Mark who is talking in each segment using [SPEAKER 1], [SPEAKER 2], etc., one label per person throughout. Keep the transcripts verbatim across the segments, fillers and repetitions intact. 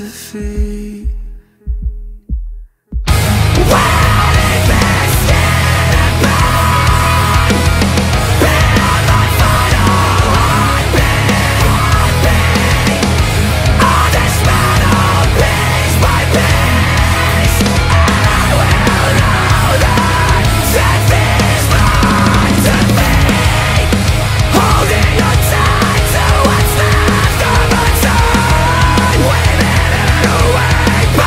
[SPEAKER 1] defeat.
[SPEAKER 2] We've been away.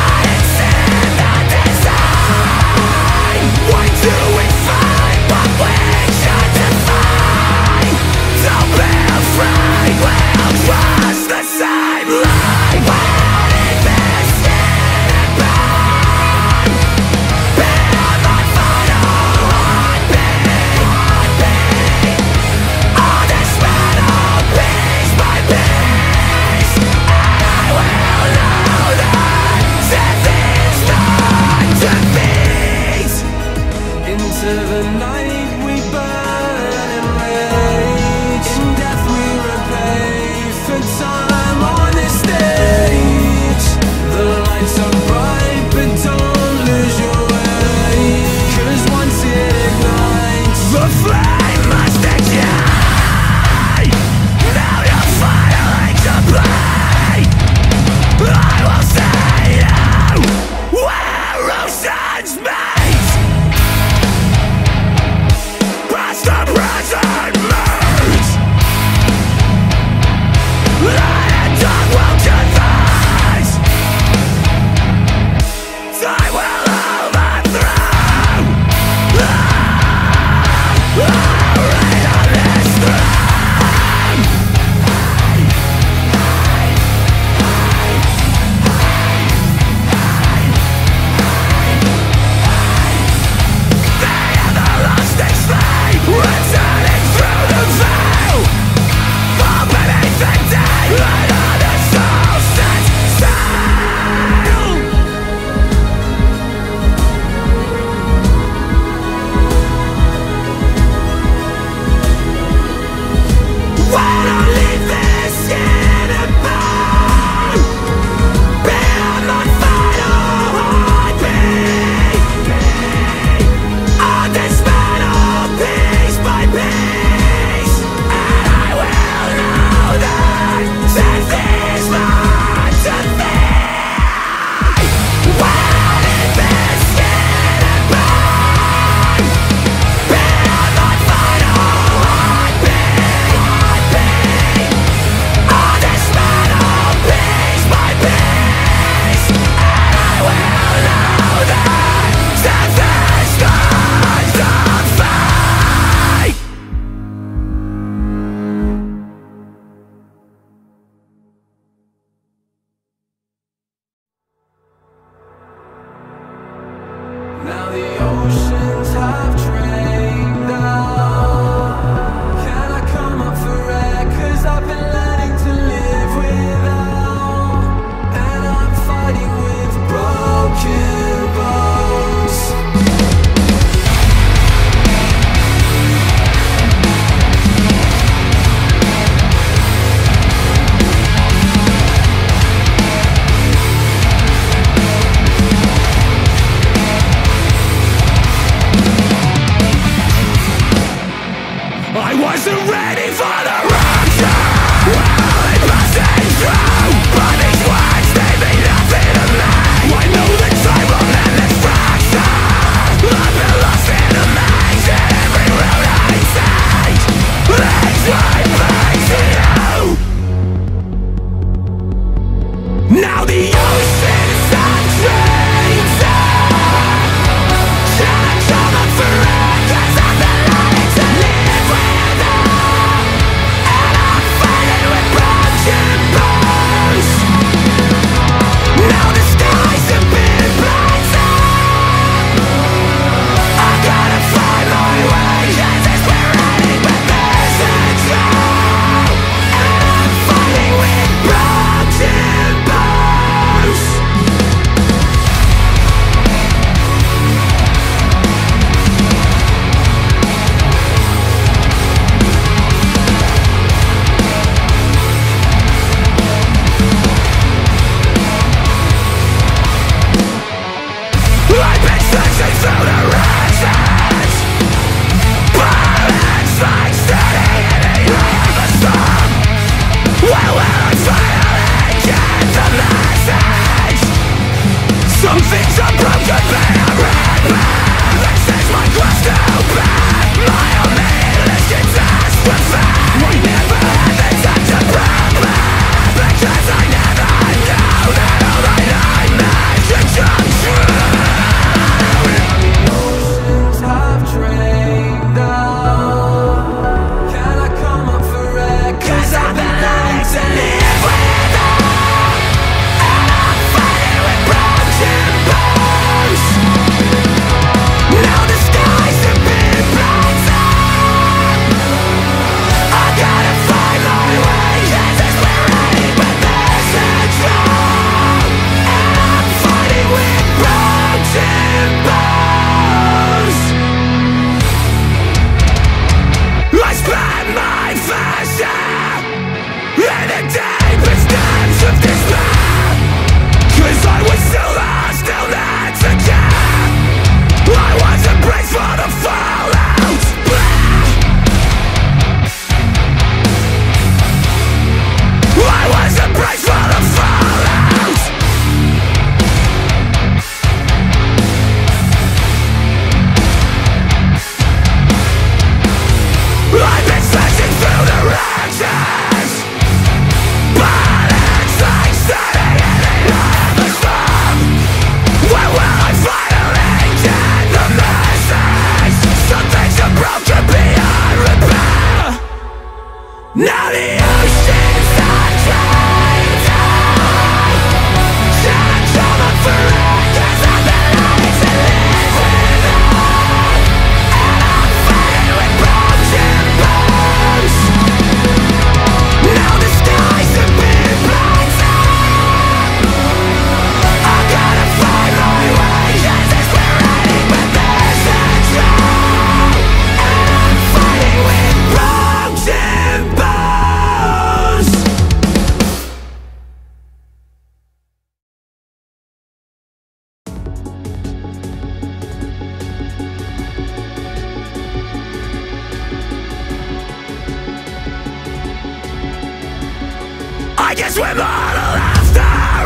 [SPEAKER 1] I guess we're mortal after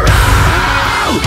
[SPEAKER 1] all.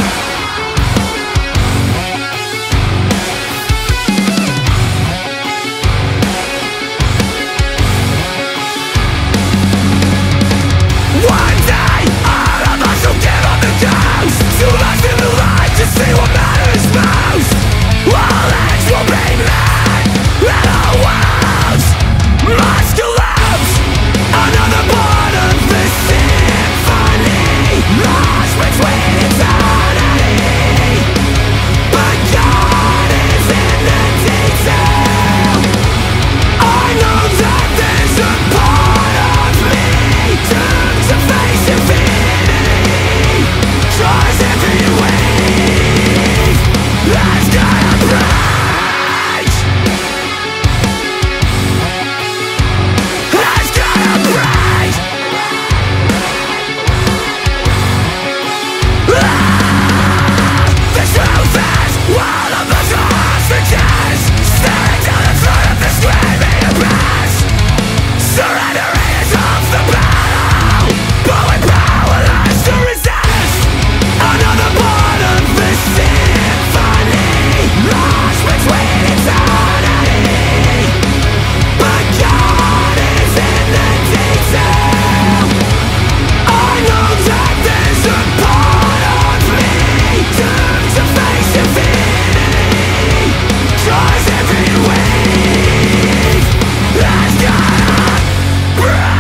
[SPEAKER 1] One day, all of us will give up the ghost. To life in the light to see what matters most. All ends will be met, and all worlds must collapse. Another part of the symphony, lost between eternity. But God is in the detail. I know that there's a part of me doomed to face infinity. 'Cause every wave has got a price. Has got a price. Ah, the truth is, all of us are hostages, staring down the throat of the screaming abyss. Surrendering is half the battle, but we're powerless to resist. Another part of the symphony, lost between eternity. But God is in the detail. I know that there's a part of me doomed to face infinity. 'Cause every wave has got a price.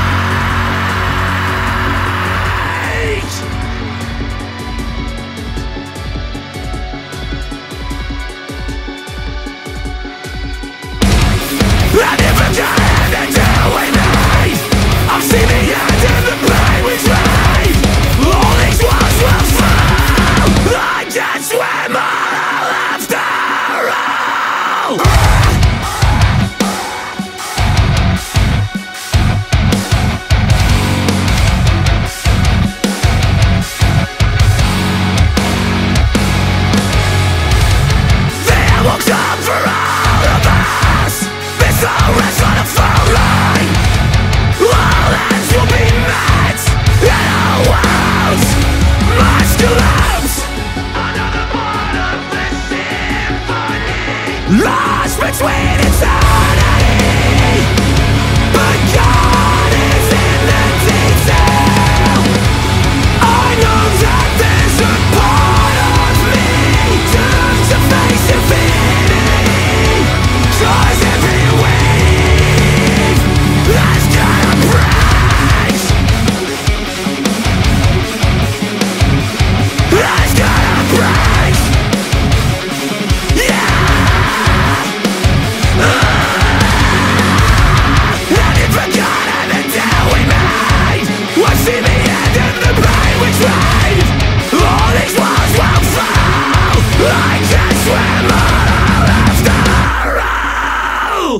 [SPEAKER 1] I never can until we meet. I've seen the end of the pain we trade. All these walls will fall. I can't swim all after all. There will come for all of us. This all rests on a phone line. All ends will be met, and all worlds must collapse. Another part lost between eternity. But God is in the detail. I know that there's a part of me doomed to face infinity. 'Cause every wave has got a price. Has got a price. Yeah. Have you forgotten the deal we made? Watching the end of the pain we trade. All these walls won't fall. I can swim all after all.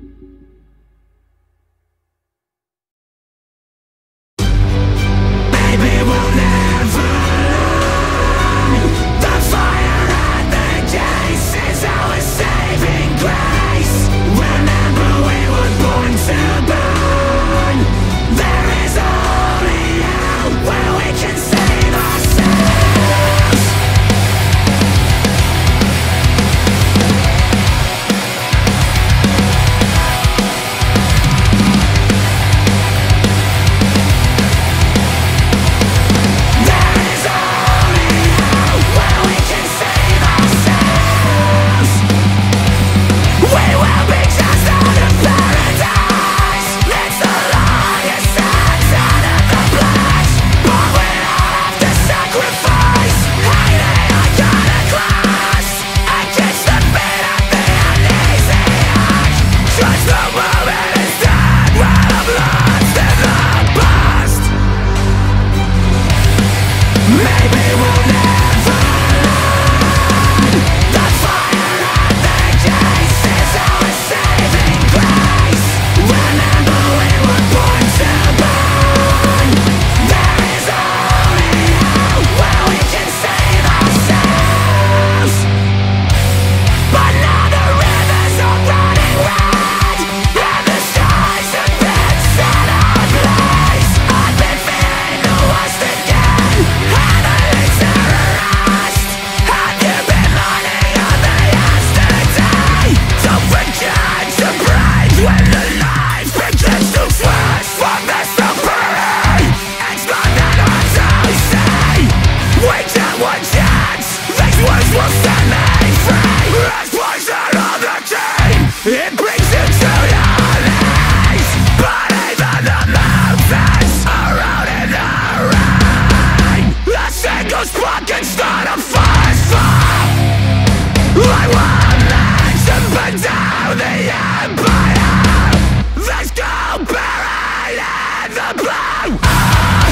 [SPEAKER 1] Maybe we'll never learn. The fire at the gates is our saving grace. Remember we were born to burn. There is only out where we can save ourselves. There is only out where we can save ourselves. We will be just out of paradise. It's the longest sense out of the place. But we all have to sacrifice. Hiding iconoclast against the beat of the uneasy heart. Trust the moment is dead while I'm lost in the past. Maybe we'll never learn. The fire at the gates is our saving grace. Remember we were born to burn. There is only out where we can save ourselves. But now the rivers are running red, and the skies have been set ablaze. I've been feeling the worst again, and I ain't terrorized. Have you been learning of the yesterday? Don't forget to breathe when the life begins to transform this suffering. It's not that hard to say. We get one chance. These words will set me free. It's poison on the team. It brings you to your knees. But even the mountains are out in the rain. A single spark can start a firestorm. I want legs to burn down the empire. Let's go buried in the blue. Ah.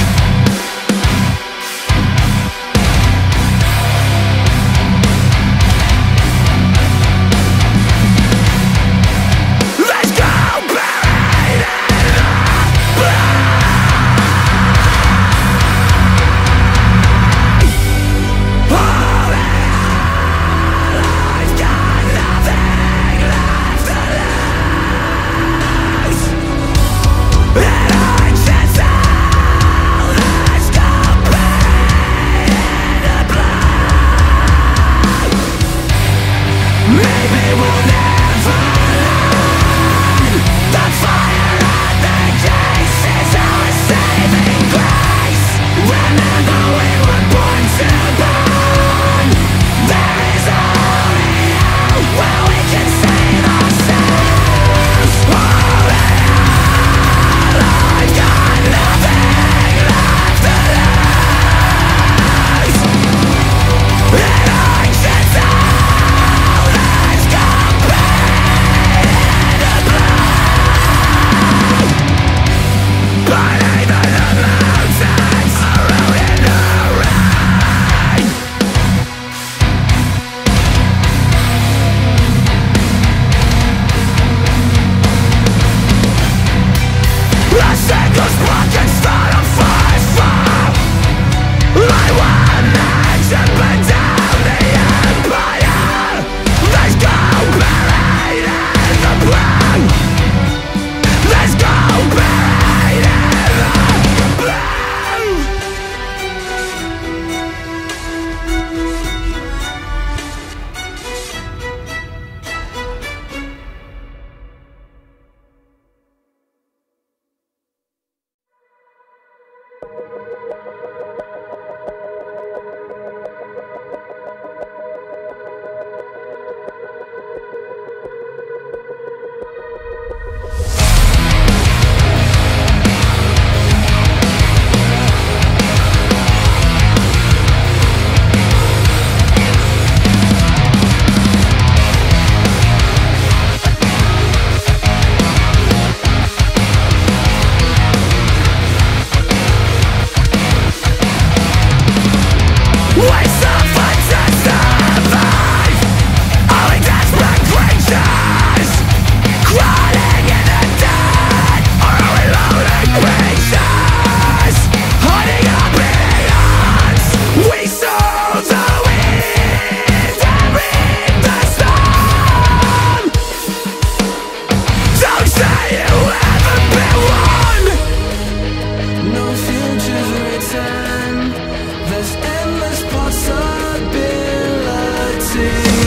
[SPEAKER 1] Let's go buried in the blue.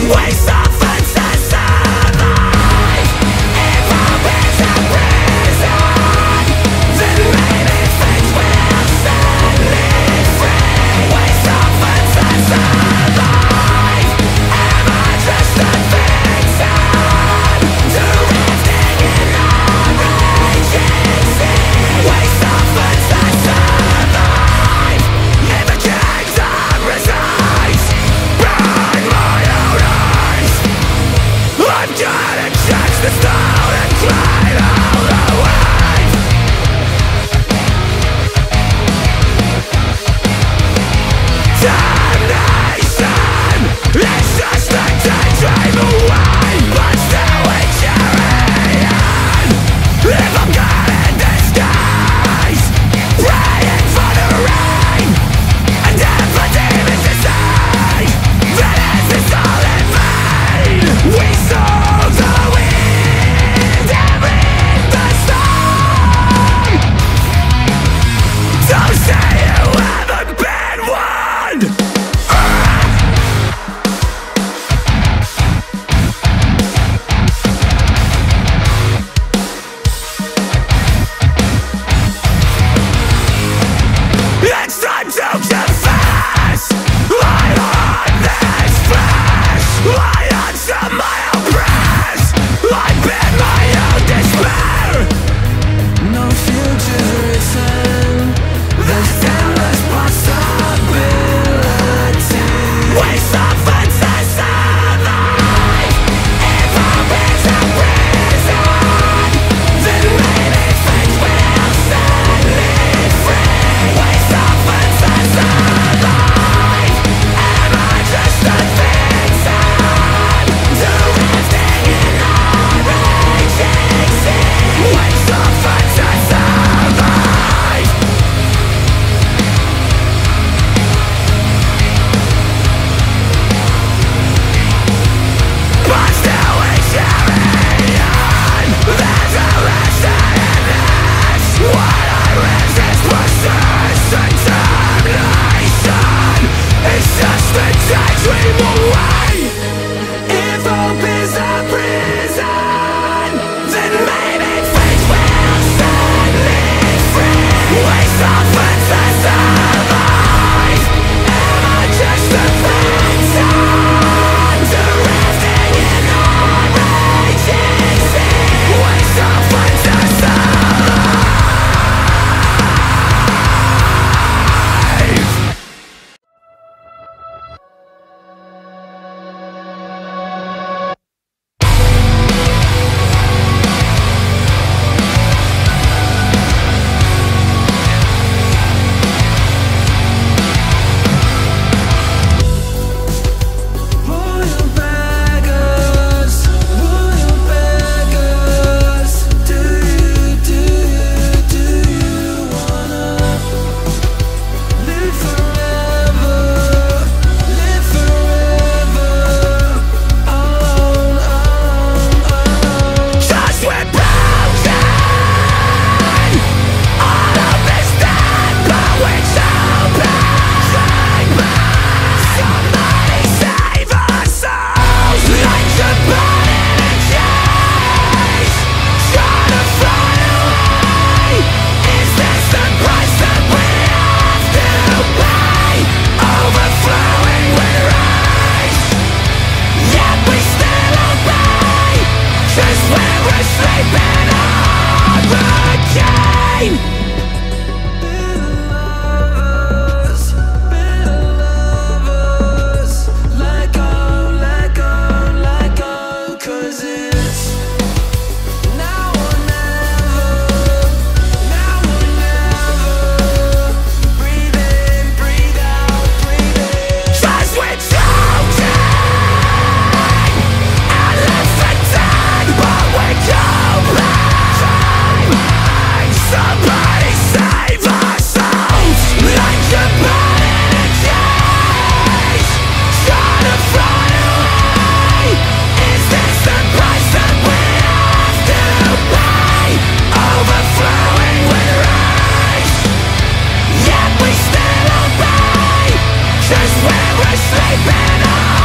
[SPEAKER 1] Sleeping on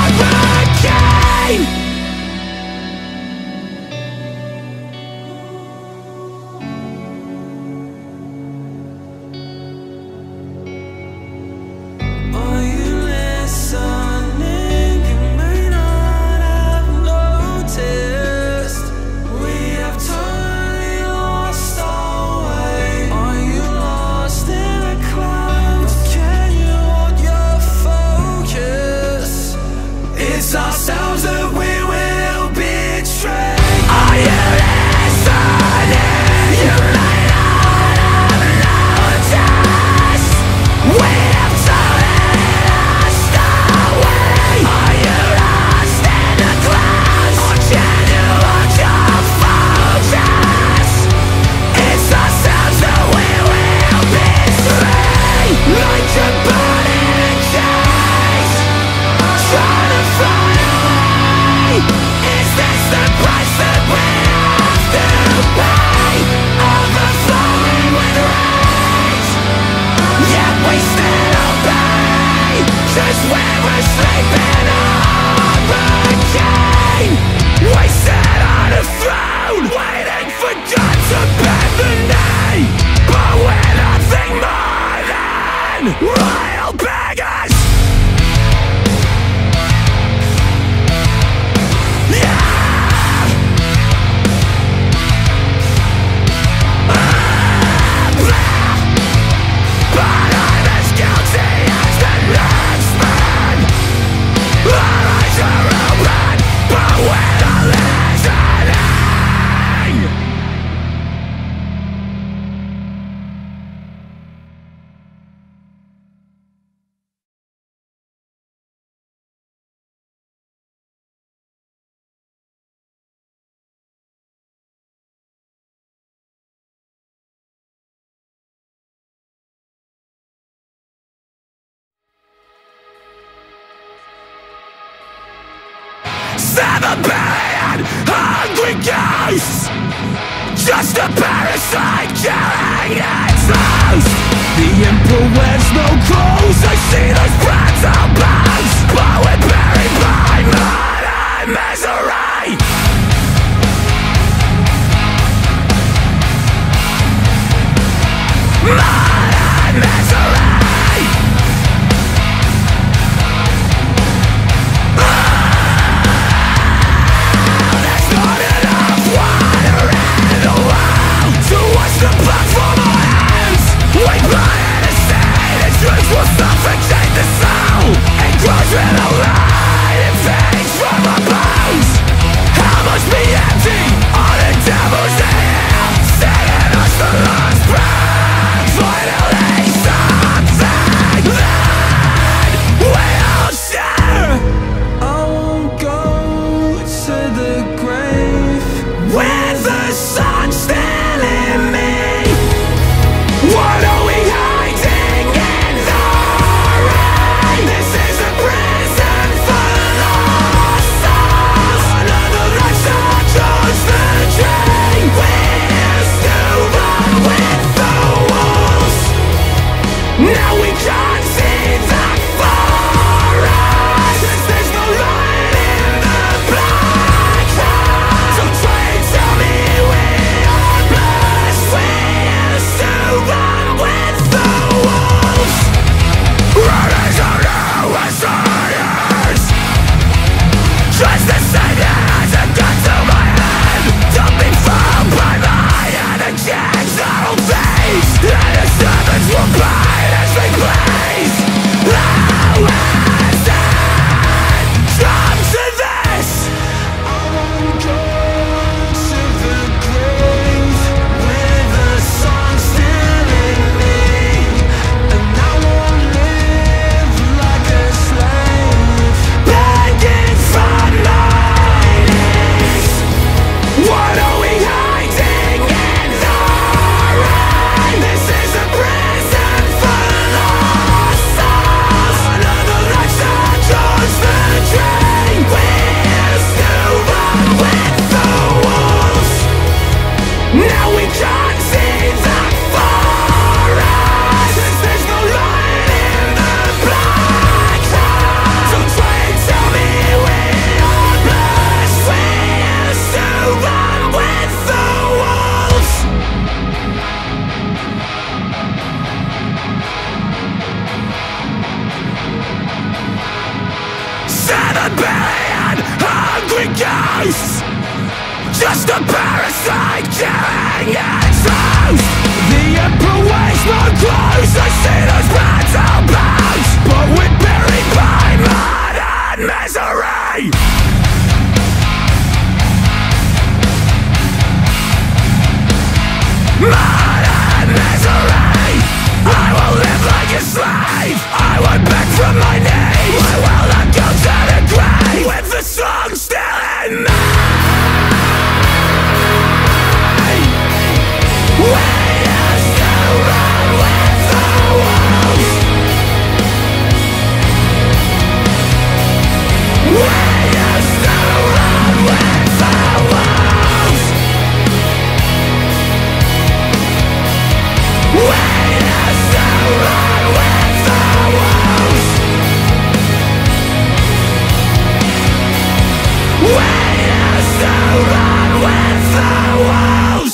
[SPEAKER 2] Royal beggars! Yeah! Ah, but I'm as guilty as the next man. Our eyes are open, but we're not listening. Seven billion hungry ghosts, just a parasite killing its host. The emperor wears no clothes, I see those brutal bones, but we're buried by mud and misery. Mud and misery. The blood from our hands, we buy in a state, its roots will suffocate the soul. It grows with a light, it fades from our bones. Hell must be empty, all the devils in hell, setting us the last breath. Finally something that we all share. I won't go to the grave with the sun still in me. What are we hiding in the rain? This is a prison
[SPEAKER 1] the belly and hungry ghosts, just a parasite killing its host. The emperor wears more clothes, I see those battle bones, but we're buried by mud and misery. Mud and misery. I will live like a slave, I won't beg from my knees, I will not go to the grave with the song still in me. We used to run with the wolves, we used to run with the wolves, we used to run with the wolves, we used to run with the wolves.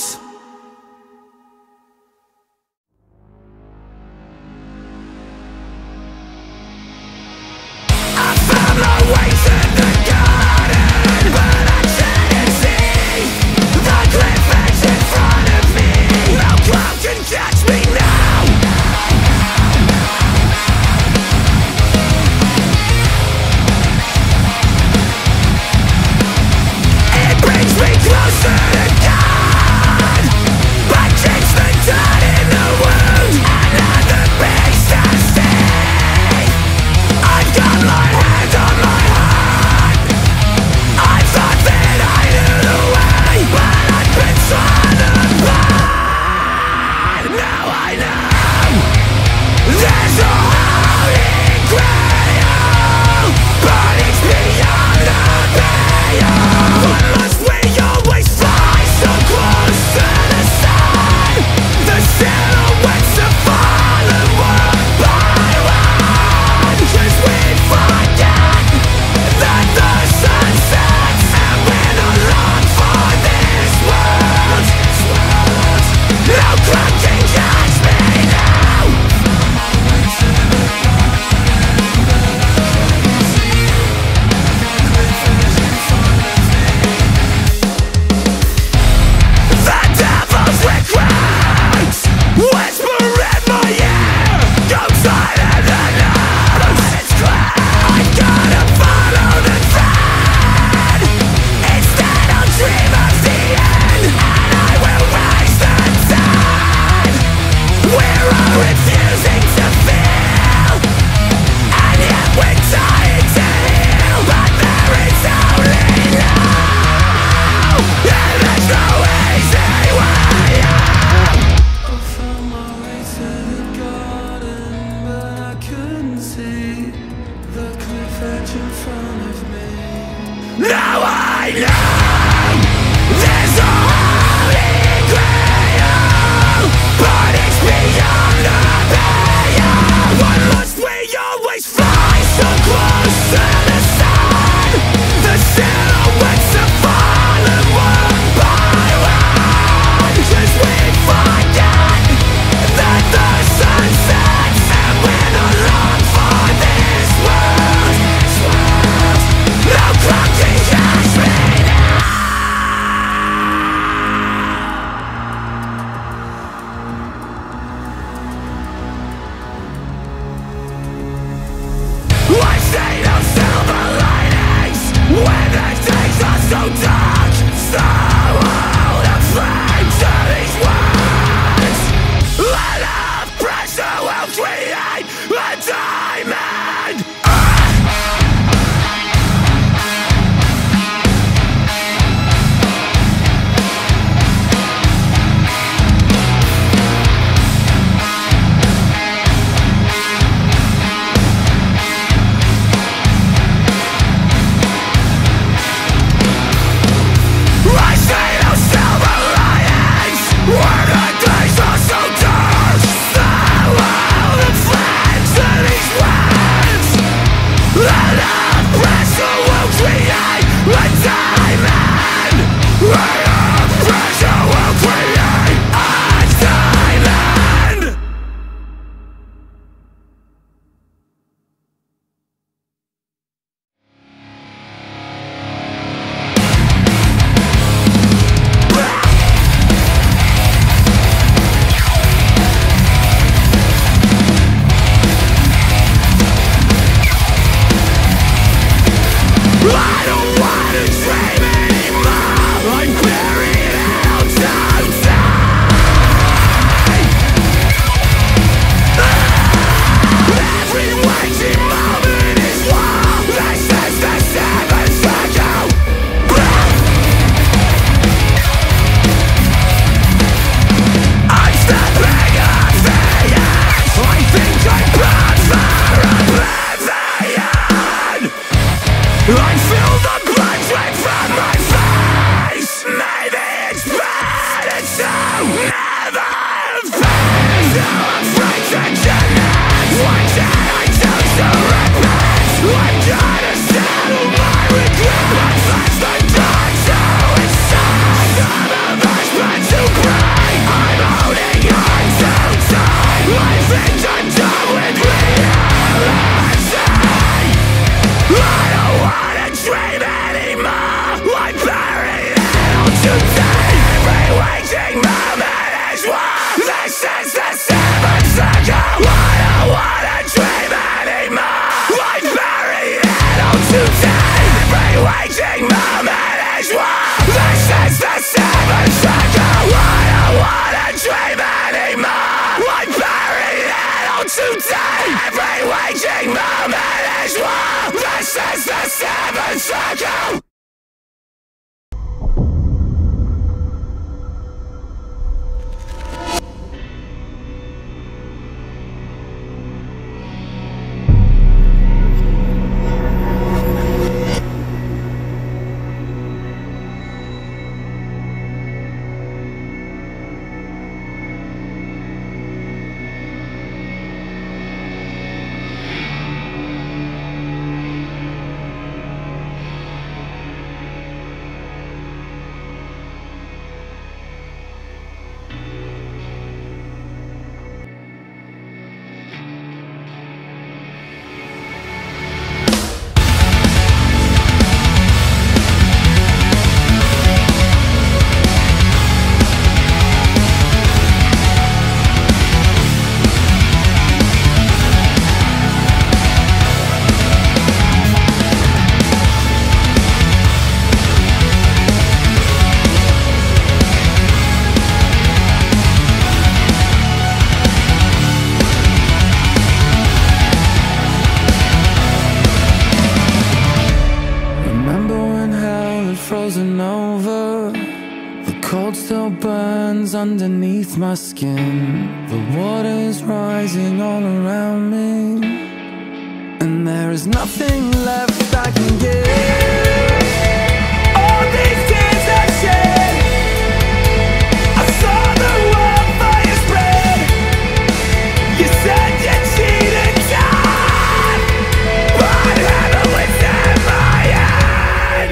[SPEAKER 1] I feel the blood drain from my face. Maybe it's better to never have been so afraid to connect. Why did I choose to repent? I'm trying to settle my regret, but that's the dark to inside. I'm a bastard to pray. I'm holding on too tight. I think I'm done with reality. I don't wanna dream anymore. I'm buried in all too deep. Every waking moment is war. This is the seventh circle. I don't wanna dream anymore. I'm buried in all too deep. Every waking moment is war. This is the seventh circle. I don't wanna dream anymore. I'm buried in all too deep. Every waking moment is war. This is the seventh circle.
[SPEAKER 2] Frozen over, the cold still burns underneath my skin. The water is rising all around me, and there is nothing left I can give. All these tears I shed, I saw the wildfire spread. You said you cheated time, but heaven was in my head.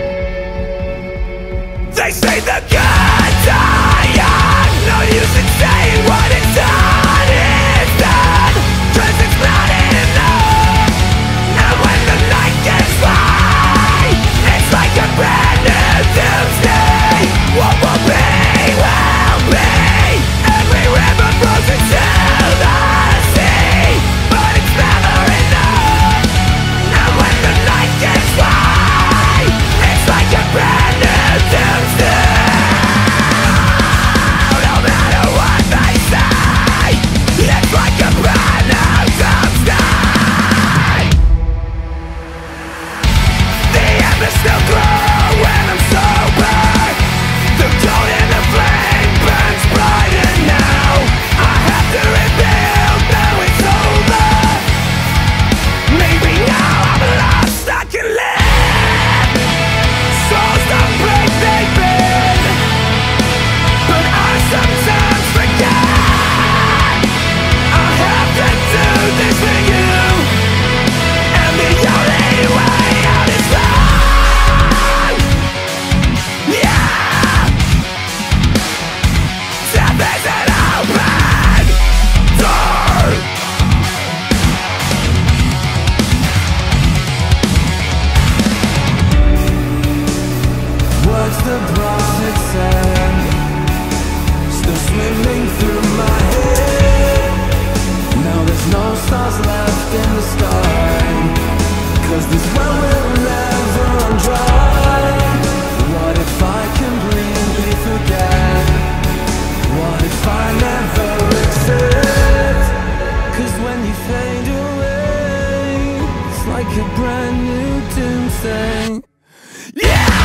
[SPEAKER 2] They say the good die young. No use in saying what it's done is done, 'cause it's not enough. And when the night gets light, it's like a brand new doomsday. What will be, will be. Every river flows into the sea, but it's never enough. And when the night gets light, it's like a brand new doomsday. No matter what they say, it's like a brand new doomsday. The embers still glow when I'm sober. The gold in the flame burns brighter now. I have to rebuild, now it's over. Maybe now I'm lost, I can live. Souls don't break, they bend, but I sometimes forget. I have to do this for you, and the only way out is through. Yeah, death is an open door. What's the plastic sand still swimming through my head? Now there's no stars left in the sky, 'cause this well will never run dry. What if I completely forget? What if I never accept? 'Cause when you fade away, it's like a brand new doomsday. Yeah!